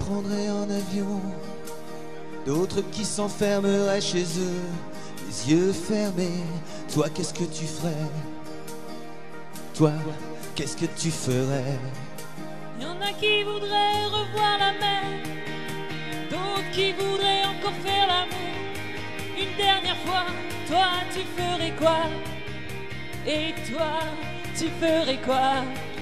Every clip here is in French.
prendraient en avion, d'autres qui s'enfermeraient chez eux, les yeux fermés. Toi, qu'est-ce que tu ferais? Toi, qu'est-ce que tu ferais? Y en a qui voudraient revoir la mer, d'autres qui voudraient encore faire l'amour une dernière fois. Toi, tu ferais quoi? Et toi, tu ferais quoi?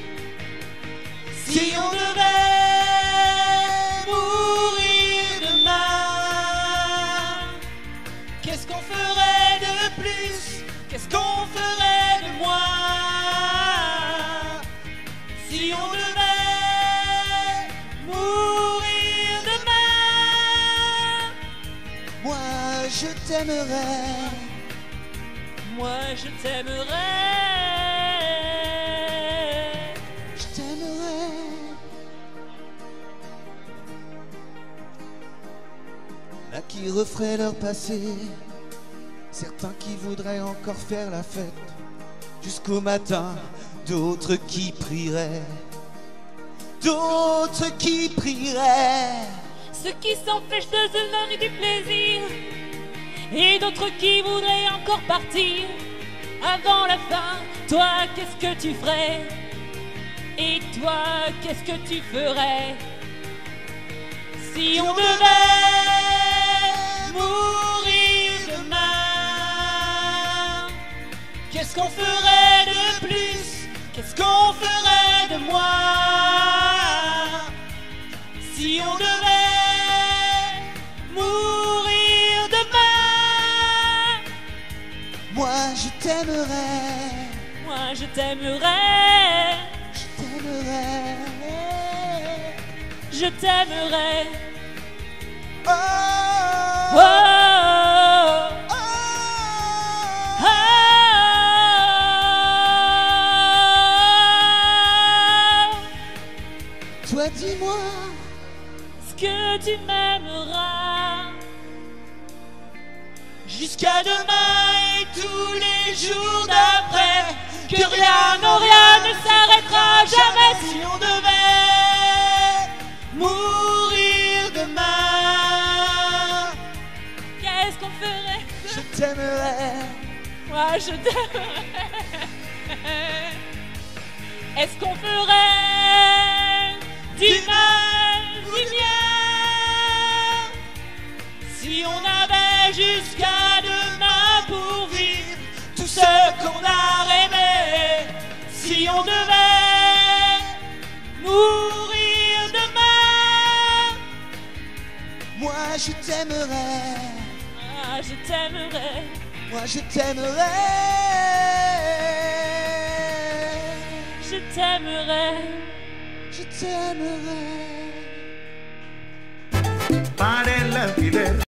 Si on devait mourir demain, qu'est-ce qu'on ferait de plus? Qu'est-ce qu'on ferait de moins? Si on devait mourir demain, moi je t'aimerais. Moi, je t'aimerais. Je t'aimerais. Là qui referaient leur passé, certains qui voudraient encore faire la fête jusqu'au matin, d'autres qui prieraient, d'autres qui prieraient. Ceux qui s'empêchent de se donner du plaisir, et d'autres qui voudraient encore partir avant la fin. Toi, qu'est-ce que tu ferais? Et toi, qu'est-ce que tu ferais? Si on devait mourir demain, Qu'est-ce qu'on ferait de plus? Qu'est-ce qu'on ferait de moins? Si on devait mourir demain, moi je t'aimerais. moi, je t'aimerais. Je t'aimerais. Je t'aimerais. Oh, Oh, oh, oh. Toi dis-moi, Est-ce que tu m'aimeras jusqu'à demain et tous les jours d'après, que rien, non rien ne s'arrêtera jamais. Si on devait mourir demain, Qu'est-ce qu'on ferait? je t'aimerais. Moi, je t'aimerais. Est-ce qu'on ferait du mal, du bien, si on avait jusqu'à demain pour vivre Tout ce qu'on a rêvé, si on devait mourir demain, moi je t'aimerais. Ah, je t'aimerais. Moi je t'aimerais. Je t'aimerais. Je t'aimerais. Para el alquiler.